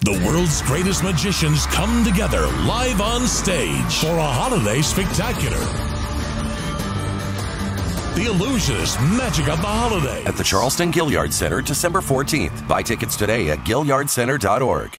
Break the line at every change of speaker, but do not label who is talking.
The world's greatest magicians come together live on stage for a holiday spectacular. The Illusionists Magic of the Holiday.
At the Charleston Gaillard Center, December 14th. Buy tickets today at GaillardCenter.org.